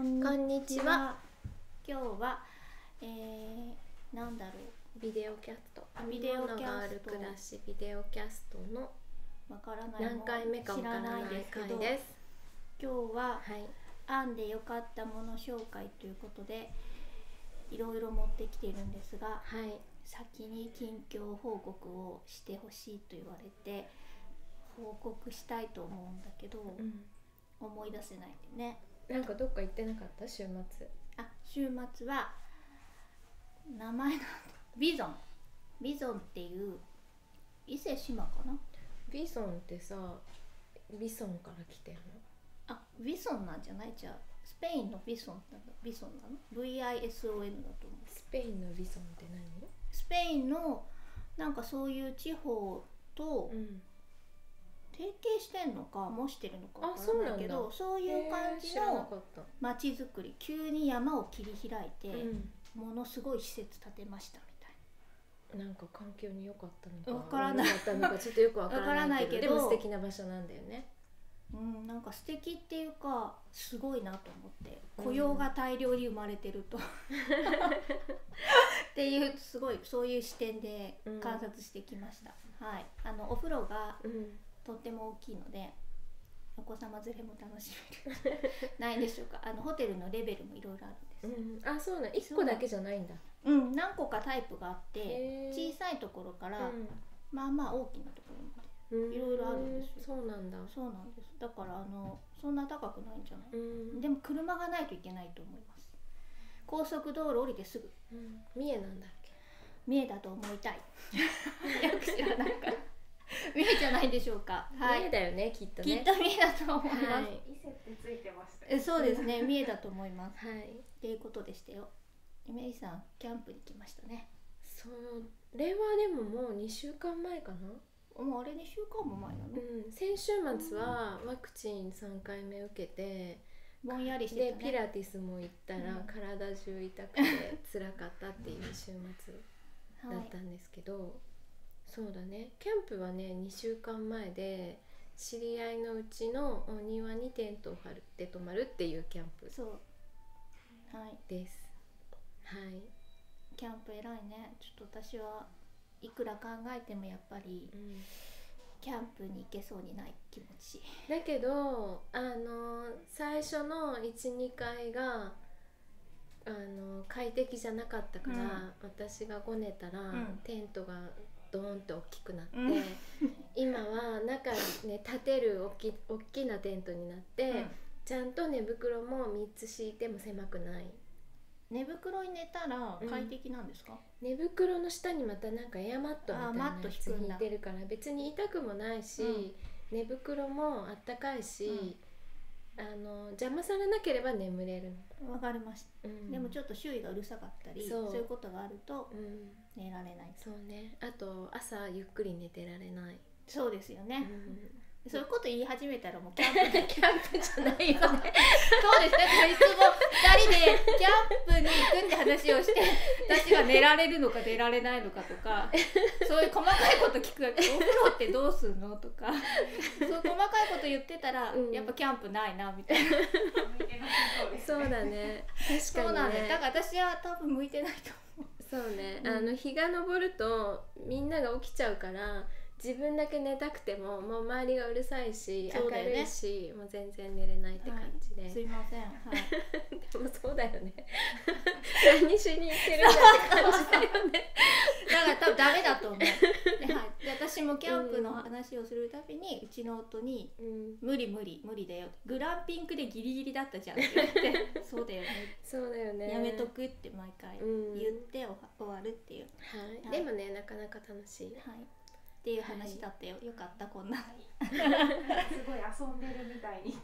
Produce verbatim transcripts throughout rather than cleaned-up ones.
んこんにちは。 今日は、えー、なんだろうビデオキャストビデオキャスト編み物がある暮らしビデオキャストのわからない何回目かわからない回です。 今日は、 はい、 編んでよかったもの紹介ということでいろいろ持ってきているんですが、 はい、 先に近況報告をしてほしいと言われて報告したいと思うんだけど、 うん、 思い出せないでね。 なんかどっか行ってなかった週末？ あ、週末は名前なんだビゾンビゾンっていう伊勢志摩かな。 ビソンってさ、ビソンから来てるの？ あ、ビソンなんじゃない？じゃあスペインのビソンなんだ。ビソンなの？ ブイアイエスオーエヌ だと思う。 スペインのビソンって何？ スペインのなんかそういう地方と提携してんのか模してるのかわからないけど、そういう感じの街づくり。急に山を切り開いて、うん、ものすごい施設建てましたみたいな。 なんか環境に良かったのかわからない悪かったのかちょっとよくわからないけど、でも素敵な場所なんだよね。 うん、なんか素敵っていうかすごいなと思って、雇用が大量に生まれてると、うん、っていうすごいそういう視点で観察してきました、うん、はい。あのお風呂がとっても大きいので、お子様連れも楽しめるないでしょうか。あのホテルのレベルもいろいろあるんです、 うん、あ、そうなん、いっこだけじゃないんだ。 うん、何個かタイプがあって、小さいところから、うん、まあまあ大きなところまでいろいろあるんですよ。 そうなんだ。 そうなんです。だからあのそんな高くないんじゃない？うん、でも車がないといけないと思います。高速道路降りてすぐ。 うん、三重なんだっけ？ 三重だと思いたい。よく知らないから。三重じゃないでしょうか。 はい、三重だよね、きっとね。 きっと三重だと思います。はい、 伊勢ってついてましたえ、そうですね、三重だと思います。 はい。 っていうことでしたよ。メイさんキャンプに来ましたね。 それはでももうにしゅうかんまえかな。 もうあれにしゅうかんも前なの？ うん、先週末はワクチンさんかいめ受けてぼんやりしてたね。 でピラティスも行ったら体中痛くて辛かったっていう週末だったんですけど、はい、そうだね、キャンプはねにしゅうかんまえで知り合いのうちのお庭にテントを張って泊まるっていうキャンプです。 そう、はい、 はい。 キャンプ偉いね。ちょっと私はいくら考えてもやっぱり、うん、キャンプに行けそうにない気持ちだけど、あの最初の いち,に 回があの快適じゃなかったから、うん、私がごねたら、うん、テントがドーンと大きくなって、うん、今は中にね立てる大き、大きなテントになって、うん、ちゃんと寝袋もみっつ敷いても狭くない。 寝袋に寝たら快適なんですか？ うん、寝袋の下にまたなんかエアマットみたいなやつ引いてるから別に痛くもないし、うん、寝袋もあったかいし、うん、あの邪魔されなければ眠れる。 わかりました、うん、でもちょっと周囲がうるさかったり そ, うそういうことがあると寝られない、 うん、そうね。あと朝ゆっくり寝てられない。 そうですよね、うん、そういうこと言い始めたらもうキャンプキャンプじゃないよね。 そうですね。いつもふたりでキャンプに行くって話をして私が寝られるのか寝られないのかとかそういう細かいこと聞く。お風呂ってどうすんのとかそういう細かいこと言ってたら、うん、やっぱキャンプないなみたいなそうだね、確かにね。 そうなんで、だから私は多分向いてないと思う。 そうね、うん、あの日が昇るとみんなが起きちゃうから自分だけ寝たくてももう周りがうるさいし、ね、明るいしもう全然寝れないって感じで、 はい、すいません、はい、 でもそうだよね何しに行ってるんだって感じだよねだから多分ダメだと思うで、はい、で私もキャンプの話をするたびに、うん、うちの夫に、うん、無理無理無理だよ、グランピングでギリギリだったじゃんって言ってそうだよねそうだよね、 やめとくって毎回言って終わるっていう、 はいはい、でもねなかなか楽しい、 はいっていう話だったよ、はい、よかったこんなすごい遊んでるみたいに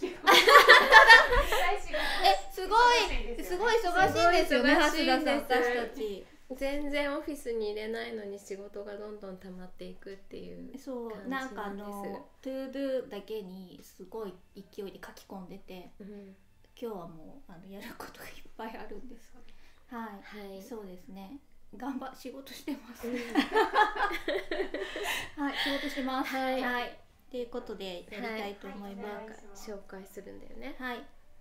えすごいすごい忙しいんですよね、橋田さん。私たち全然オフィスに入れないのに仕事がどんどん溜まっていくっていう感じなんです。 そうなんかあのトゥードゥだけにすごい勢いで書き込んでて、うん、今日はもうあのやることがいっぱいあるんです。はい、はい、そうですね。頑張仕事してます、うん、はい仕事してます、はい、はい、っていうことでやりたいと思います、 はい、紹介するんだよね。 はい、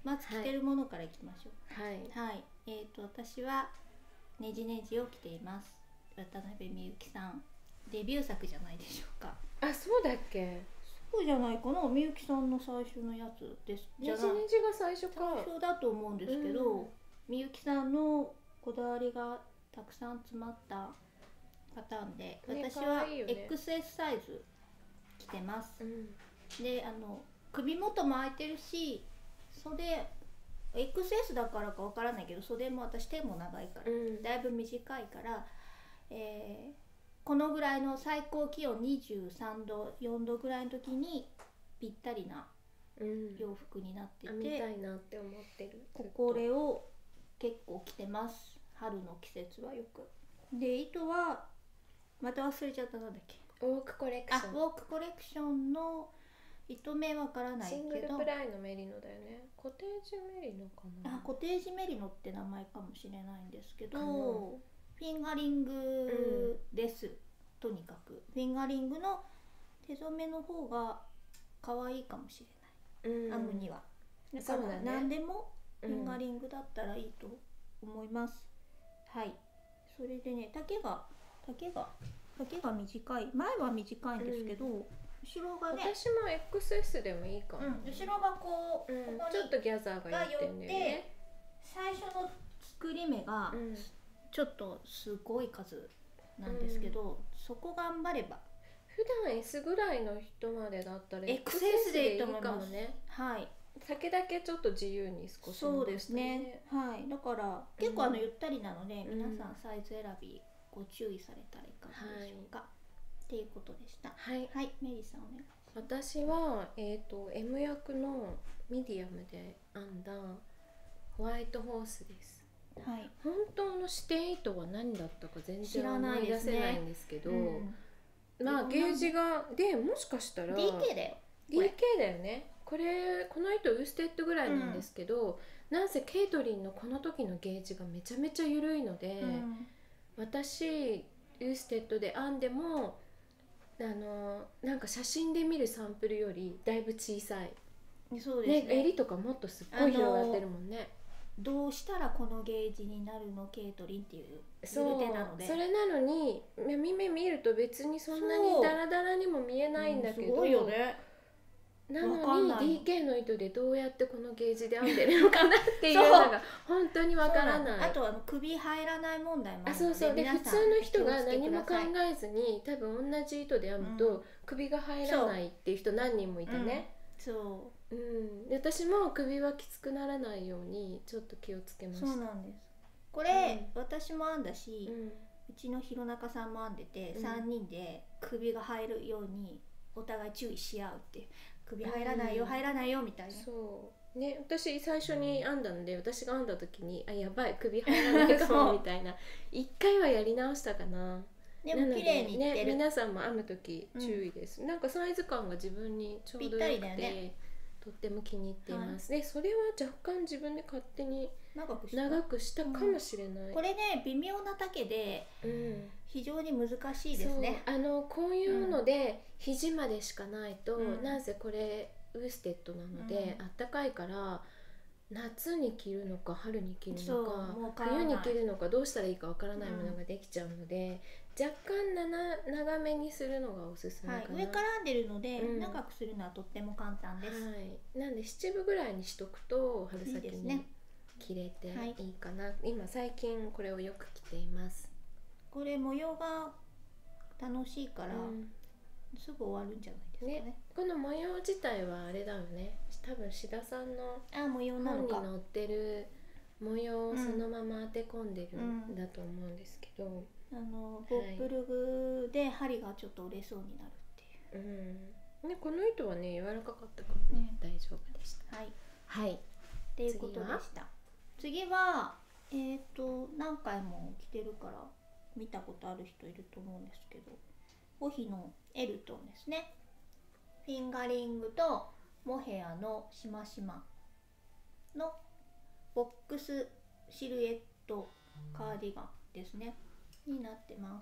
まず着てるものからいきましょう。 はい、 はい、えーと私はねじねじを着ています。渡辺美幸さんデビュー作じゃないでしょうか。 あ、そうだっけ。 そうじゃないかな、美幸さんの最初のやつです。 ねじねじが最初か。 最初だと思うんですけど、美幸さんのこだわりがたくさん詰まったパターンで、 ね、 私はいいよね、 エックスエス サイズ着てます、 うん、 であの首元も開いてるし、袖 エックスエス だからかわからないけど袖も私手も長いから、うん、だいぶ短いから、えー、このぐらいの最高気温にじゅうさんどよんどぐらいの時にぴったりな洋服になってて、うん、 見たいなって思ってる。 これを結構着てます、春の季節はよく。で糸はまた忘れちゃった、なんだっけ、 ウォークコレクション。 あ、ウォークコレクションの糸目わからないけど、 シングルプライのメリノだよね。コテージメリノかな。 あ、コテージメリノって名前かもしれないんですけど、フィンガリングです、うん、とにかくフィンガリングの手染めの方が可愛いかもしれない、うん、編むには。だから何でもフィンガリングだったらいいと思います、うん、はい。それでね、丈が丈が丈が短い、前は短いんですけど、うん、後ろがね、 私も エックスエス でもいいかも、 うん、後ろがこう、 うん、ここちょっとギャザーが寄ってんだよね。 最初の作り目がちょっとすごい数なんですけど、うん、そこ頑張れば普段 S ぐらいの人までだったらエックスエス でいいと思います。 ね、 はい。 丈だけちょっと自由に少し、ね、 そうですね、はい。だから結構あのゆったりなので、うん、皆さんサイズ選びご注意されたらいかがでしょうか、はい、っていうことでした。 はい、 はい、メリーさんお願いします。 私は、えーと、エム 役のミディアムで編んだホワイトホースです、 はい、 本当の指定糸は何だったか全然思い出せないんですけど、ね、うん、まあゲージがでもしかしたらディーケー だよディーケー だよね。これこの糸ウーステッドぐらいなんですけど、うん、なんせケイトリンのこの時のゲージがめちゃめちゃ緩いので、うん、私ウーステッドで編んでもあのなんか写真で見るサンプルよりだいぶ小さい。 そうですね。 ね、襟とかもっとすっごい広がってるもんね。 どうしたらこのゲージになるのケイトリンっていうそう手なので、 それなのに耳見ると別にそんなにダラダラにも見えないんだけど、うん、すごいよね。なのに ディーケー の糸でどうやってこのゲージで編んでるのかなっていうのが本当にわからない。 あとあの首入らない問題もあるので、 あ、そうそう。で普通の人が何も考えずに多分同じ糸で編むと首が入らないっていう人何人もいたね。 そう、 うん、で私も首はきつくならないようにちょっと気をつけました。 そうなんです。これ、うん、私も編んだし、うん、うちの弘中さんも編んでて、うん、さんにんで首が入るようにお互い注意し合うっていう。首入らないよ、うん、入らないよみたいな。 そうね、私最初に編んだので、私が編んだ時にあ、やばい、首入らないかもみたいな一回はやり直したかな。 でも綺麗にいってる。 ね、皆さんも編む時注意です、うん、なんかサイズ感が自分にちょうどよくて、ね、とっても気に入っています、はい、でそれは若干自分で勝手に長くした、長くしたかもしれない、うん、 これね、微妙な丈で、うん、非常に難しいですね。 あのこういうので、うん、肘までしかないと、うん、なんせこれウーステッドなので、うん、あったかいから夏に着るのか春に着るのか冬に着るのかどうしたらいいかわからないものができちゃうので、うん、若干なな長めにするのがおすすめかな、 はい、上から編んでるので、うん、長くするのはとっても簡単です、 はい、なんで七分ぐらいにしとくと春先に着れていいかな、はい、今最近これをよく着ています。 これ模様が楽しいから、うん、すぐ終わるんじゃないですか ね, ねこの模様自体はあれだよね、多分志田さんの本に載ってる模様をそのまま当て込んでるんだと思うんですけど、 うん、あのボップルグで針がちょっと折れそうになるっていう、 うんね、この糸はね柔らかかったからね、うん、大丈夫でした。はい、はい、 っていうことでした。次はえーと何回も着てるから見たことある人いると思うんですけど、オヒのエルトンですね。フィンガリングとモヘアのしましまのボックスシルエットカーディガンですねになってます。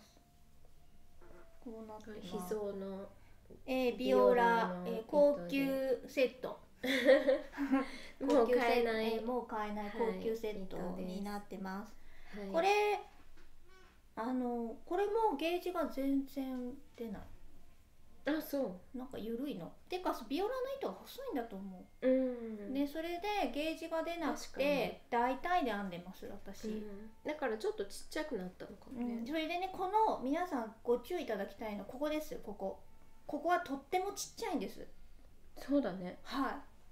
こうなってます。 秘蔵の、 えー、ビオラ、えー、高級セットもう買えない、 えー、もう買えない高級セットになってます、はい、これあのこれもゲージが全然出ない。 あ、そう。 なんか緩いの。てかビオラの糸が細いんだと思う。うん。 でそれでゲージが出なくて大体で編んでます私、うん、 だからちょっとちっちゃくなったのかもね、 うん、それでね、この皆さんご注意いただきたいのはここですよ。ここここはとってもちっちゃいんです。 そうだね。 はい、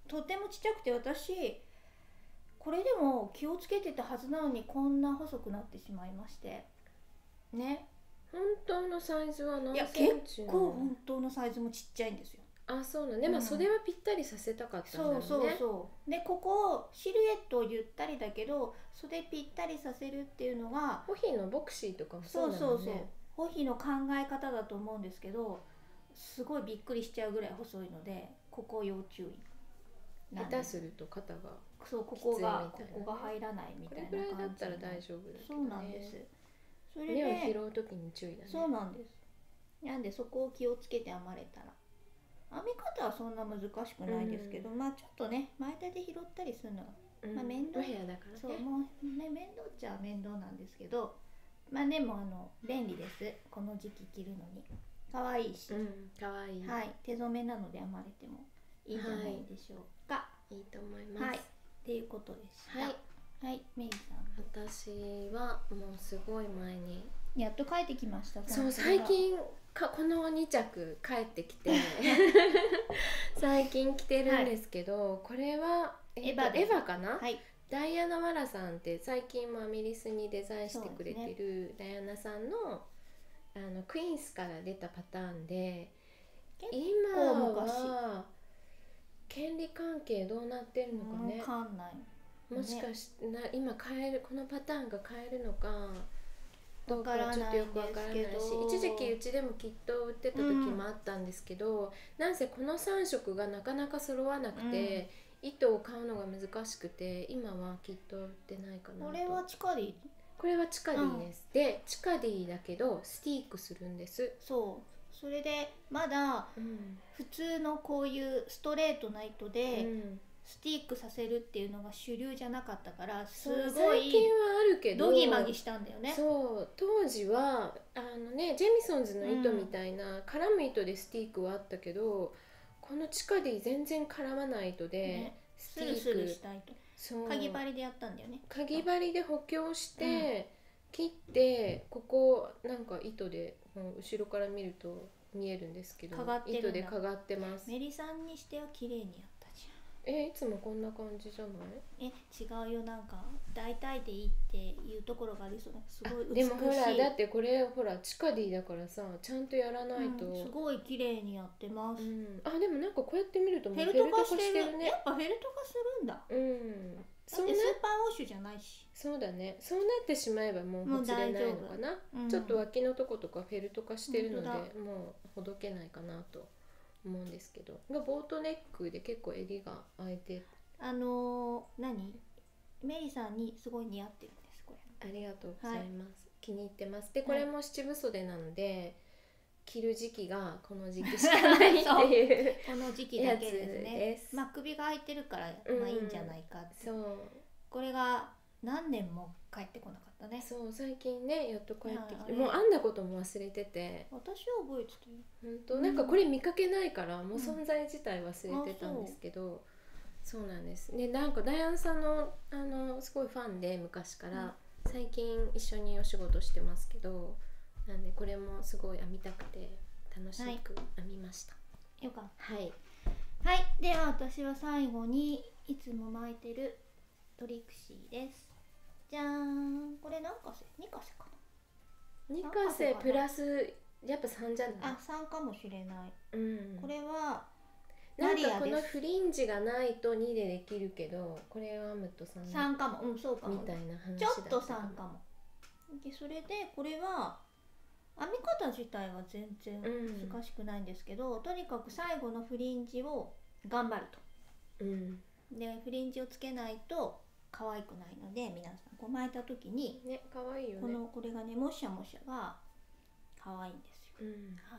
とってもちっちゃくて、私これでも気をつけてたはずなのにこんな細くなってしまいましてね。 本当のサイズは何センチ？ いや結構本当のサイズもちっちゃいんですよ。 あ、そうなんね、まあ、袖はぴったりさせたかったんだろうね。 そうそうそうで、ここシルエットをゆったりだけど袖ぴったりさせるっていうのがホヒのボクシーとかもそうだもんね。 そうそうそう、ホヒの考え方だと思うんですけど、すごいびっくりしちゃうぐらい細いので、ここ要注意。 下手すると肩がそう、ここがここが入らないみたいな感じ。 これぐらいだったら大丈夫だけどね。 そうなんです。それで目を拾う時に注意だね。 そうなんです。なんでそこを気をつけて編まれたら、編み方はそんな難しくないですけど、うん、まあちょっとね前手で拾ったりするのが、うん、まあ面倒、 お部屋だからね。 そう、もうね面倒っちゃ面倒なんですけど、まあでもあの便利です。この時期着るのに可愛いし、 うん、可愛い。 はい、手染めなので編まれてもいいんじゃないでしょうか。はい、いいと思います。 はい、っていうことでした。 はいはい、メイさん。 私はもうすごい前にやっと帰ってきました。 そう、最近かこのに着帰ってきて最近着てるんですけど、はい、これは、えっと、エヴァエヴァかな、はい、ダイアナ・ワラさんって最近もアミリスにデザインしてくれてる、ね、ダイアナさんの、あのクイーンスから出たパターンで、今は権利関係どうなってるのかね。 分かんない、 もしかしてな今変えるこのパターンが変えるのかどうかちょっとよくわからないし、一時期うちでもきっと売ってた時もあったんですけど、うん、なんせこのさん色がなかなか揃わなくて、うん、糸を買うのが難しくて今はきっと売ってないかなと。 これはチカディ？ これはチカディです、うん、でチカディだけどスティークするんです。 そう、それでまだ普通のこういうストレートな糸で、うんスティックさせるっていうのが主流じゃなかったから、すごい最近はあるけどドギマギしたんだよね。 そう当時はあのねジェミソンズの糸みたいな、うん、絡む糸でスティックはあったけど、このチカディ全然絡まない糸で、ね、 スティックスルスルした糸、そうかぎ針でやったんだよね。 かぎ針で補強して、うん、切ってここなんか糸で後ろから見ると見えるんですけど、糸でかがってます。 メリさんにしては綺麗にやった。 え、いつもこんな感じじゃない？ え、違うよ。なんか大体でいいっていうところがありそうだ。すごい美しい。 でもほらだってこれほらチカディだからさ、ちゃんとやらないと、 うん、すごい綺麗にやってます、うん、 あ、でもなんかこうやって見るともうフェルト化してるね。やっぱフェルト化するんだ。 うん。 そうね、スーパーウォッシュじゃないし。 そうだね。そうなってしまえばもうほつれないのかな、うん、ちょっと脇のとことかフェルト化してるのでもうほどけないかなと思うんですけど、がボートネックで結構襟が開いて、 あのー、何メリさんにすごい似合ってるんです。これありがとうございます、はい、気に入ってます。でこれも七分袖なので、着る時期がこの時期しかないっていうこの時期だけですね。まあ首が開いてるから、まあいいんじゃないかって、うん、そうこれが何年も帰ってこなかったね。 そう最近ねやっと帰ってきて、もう編んだことも忘れてて。 私は覚えてたよ。 本当、うん、なんかこれ見かけないからもう存在自体忘れてたんですけど、うん、そう、そうなんです。でなんかダイアンさんのあのすごいファンで昔から、うん、最近一緒にお仕事してますけど、なんでこれもすごい編みたくて楽しく編みました。はい、 よかった。 はいはい。では私は最後にいつも巻いてるトリクシーです。じゃーん。これ何かせ？にかせかな。 にかせプラスやっぱさんじゃない？ あ、さんかもしれない。 うん。 これはなんかこのフリンジがないとにでできるけど、これを編むとさん。 さんかも。うん、そうかも。 みたいな話だった。ちょっとさんかも。でそれでこれは編み方自体は全然難しくないんですけど、うん、とにかく最後のフリンジを頑張ると、うん、でフリンジをつけないと可愛くないので、皆さんこう巻いた時にね、可愛いよね。 このこれがねもしゃもしゃが可愛いんですよ、うん、はい。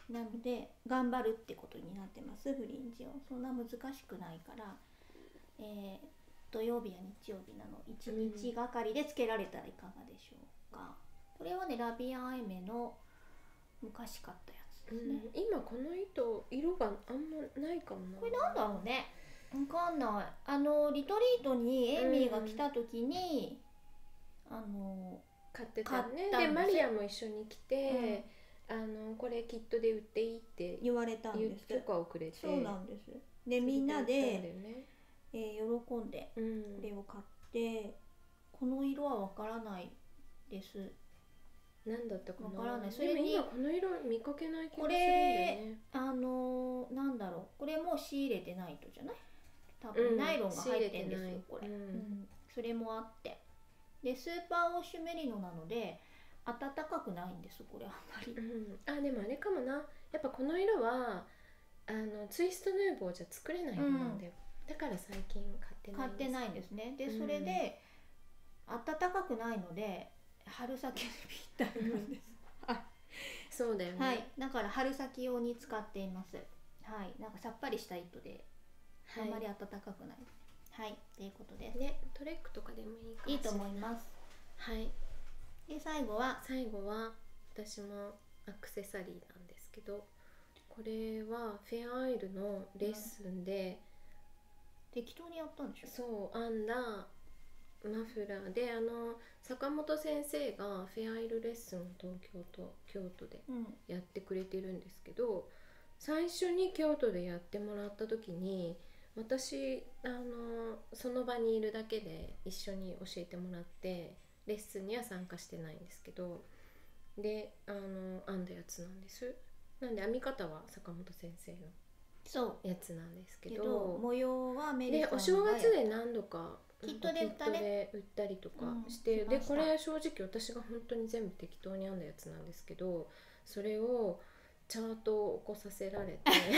なので頑張るってことになってます。フリンジをそんな難しくないから、えー、土曜日や日曜日なのいちにちがかりでつけられたらいかがでしょうか。これはねラビアンエメの昔買ったやつですね、 うん、今この糸色があんまないかもな。 これなんだろうね、わかんない。あのリトリートにエイミーが来た時に、うん、あの買ってたね。でマリアも一緒に来て、うん、あのこれキットで売っていいって言われたんです。 許可をくれて。 そうなんです。でみんなで、ねえー、喜んでこれを買って、うん、この色はわからないです。 何だったかな。 わからない。それに今この色見かけない気がするんだよね。 これあのー、なんだろう、これも仕入れてない糸じゃない？多分ナイロンが入ってんですよ、うん、これ、うんうん、それもあって、でスーパーウォッシュメリノなので暖かくないんですこれあんまり、 うん、あでもあれかもな、やっぱこの色はあのツイストヌーボーじゃ作れない色なんだよ、うん、だから最近買ってないんです。 買ってないんですね。でそれで、うん、暖かくないので春先にぴったりなんです、 うん、そうだよね、 はい、だから春先用に使っています。はい、なんかさっぱりした糸であんまり暖かくない。はい、ということでね、トレックとかでもいいかもしれない。 いいと思います。 はい。 で最後は最後は私もアクセサリーなんですけど、これはフェアアイルのレッスンで、 うん、適当にやったんでしょ。 そう編んだマフラーで、あの坂本先生がフェアアイルレッスンを東京と京都でやってくれてるんですけど、うん、最初に京都でやってもらった時に私あのその場にいるだけで一緒に教えてもらってレッスンには参加してないんですけど、であの編んだやつなんです。なんで編み方は坂本先生のやつなんですけ ど, けど模様はメリさんがでお正月で何度かキットで売ったね、 売ったりとかして、うん、でこれ正直私が本当に全部適当に編んだやつなんですけど、それをチャートを起こさせられて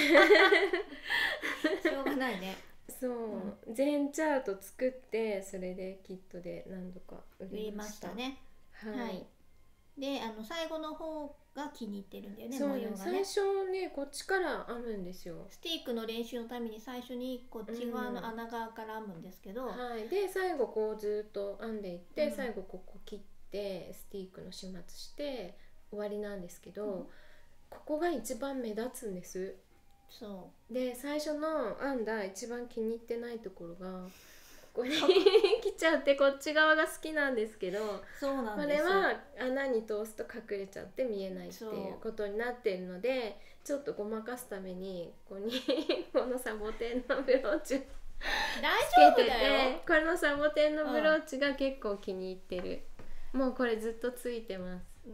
しょうがないね。 そう、うん、全チャート作ってそれでキットで何度か売りました。 売りましたね。はい。はい、であの最後の方が気に入ってるんだよね。 そうね、最初ねこっちから編むんですよ。 スティックの練習のために最初にこっち側の穴側から編むんですけど、うん、 はい、で最後こうずっと編んでいって、うん、最後ここ切ってスティックの始末して終わりなんですけど、うん、ここが一番目立つんです。 そうで最初の編んだ一番気に入ってないところがここに来ちゃって、こっち側が好きなんですけど、 そうなんです。 これは穴に通すと隠れちゃって見えないっていうことになっているので、ちょっとごまかすためにここにこのサボテンのブローチ大丈夫だよ。 これのサボテンのブローチが結構気に入ってる、うん、もうこれずっとついてます、 うん、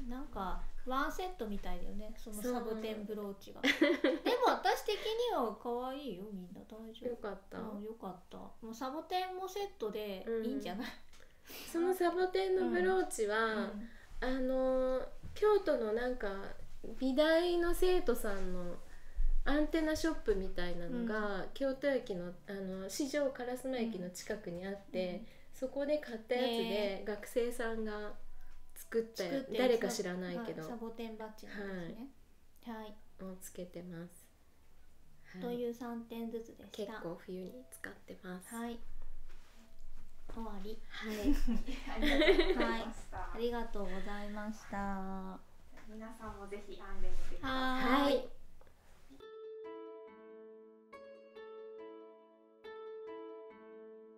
なんかワンセットみたいだよね、そのサボテンブローチが。でも私的には可愛いよ、みんな大丈夫。 よかった、 うん、よかった。もうサボテンもセットでいいんじゃない、うん、 そのサボテンのブローチは、うん、あの京都のなんか美大の生徒さんのアンテナショップみたいなのが、うん、京都駅の、あの四条烏丸駅の近くにあって、うん、そこで買ったやつで、えー、学生さんが作った誰か知らないけど、 はい、サボテンバッジなんですね。はい、はい、 をつけてます、 はい、というさんてんずつでした。 結構冬に使ってます。 はい、終わり。 はい、 はい、ありがとうございました。 皆さんもぜひ編んでみてください。 はい。